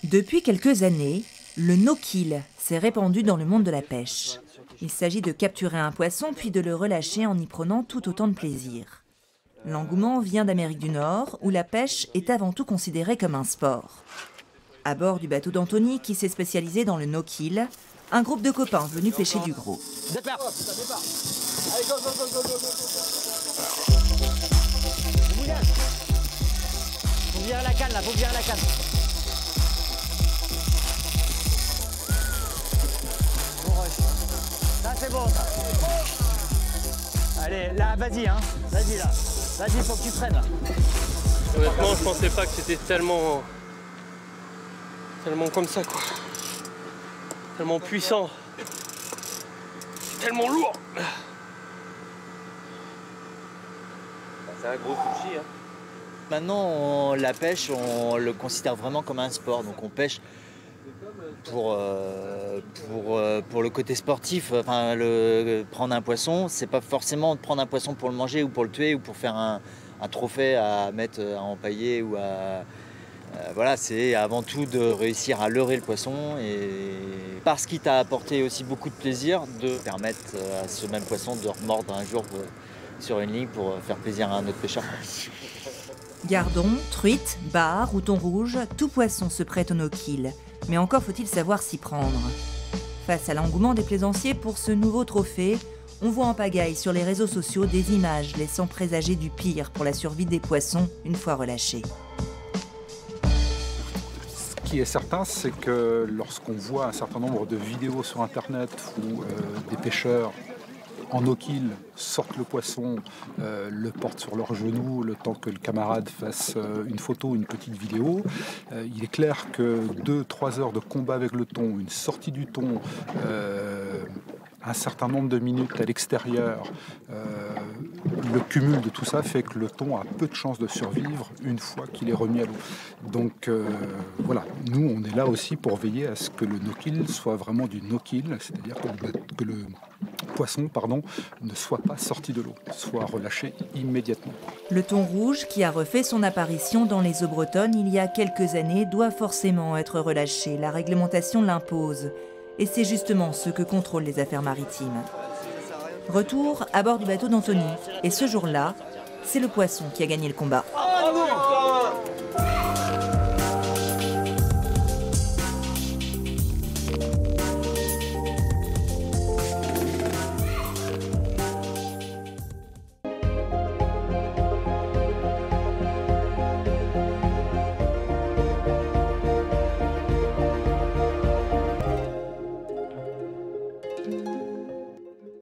Depuis quelques années, le no-kill s'est répandu dans le monde de la pêche. Il s'agit de capturer un poisson puis de le relâcher en y prenant tout autant de plaisir. L'engouement vient d'Amérique du Nord, où la pêche est avant tout considérée comme un sport. À bord du bateau d'Anthony, qui s'est spécialisé dans le no-kill, un groupe de copains venus pêcher du gros. Départ. Allez, go, go, go, go, go, go. Faut virer la canne là, faut virer la canne. Bon rush. Ça c'est bon ça. Allez, là, vas-y hein. Vas-y là. Vas-y, faut que tu traînes là. Honnêtement, je pensais pas que c'était tellement comme ça quoi. Tellement puissant. Tellement lourd. C'est un gros sushi. Hein. Maintenant, la pêche, on le considère vraiment comme un sport. Donc on pêche pour le côté sportif. Enfin, prendre un poisson, c'est pas forcément de prendre un poisson pour le manger ou pour le tuer ou pour faire un trophée à mettre à empailler ou à... voilà, c'est avant tout de réussir à leurrer le poisson et parce qu'il t'a apporté aussi beaucoup de plaisir de permettre à ce même poisson de remordre un jour sur une ligne pour faire plaisir à un autre pêcheur. Gardon, truite, bar ou thon rouge, tout poisson se prête au no-kill. Mais encore faut-il savoir s'y prendre. Face à l'engouement des plaisanciers pour ce nouveau trophée, on voit en pagaille sur les réseaux sociaux des images laissant présager du pire pour la survie des poissons une fois relâchés. Ce qui est certain, c'est que lorsqu'on voit un certain nombre de vidéos sur Internet où des pêcheurs en no-kill sortent le poisson, le portent sur leurs genoux le temps que le camarade fasse une photo, une petite vidéo. Il est clair que 2-3 heures de combat avec le thon, une sortie du thon, un certain nombre de minutes à l'extérieur, le cumul de tout ça fait que le thon a peu de chances de survivre une fois qu'il est remis à l'eau. Donc voilà, nous on est là aussi pour veiller à ce que le no-kill soit vraiment du no-kill, c'est-à-dire que le poisson ne soit pas sorti de l'eau, soit relâché immédiatement. Le thon rouge, qui a refait son apparition dans les eaux bretonnes il y a quelques années, doit forcément être relâché. La réglementation l'impose. Et c'est justement ce que contrôlent les affaires maritimes. Retour à bord du bateau d'Anthony. Et ce jour-là, c'est le poisson qui a gagné le combat.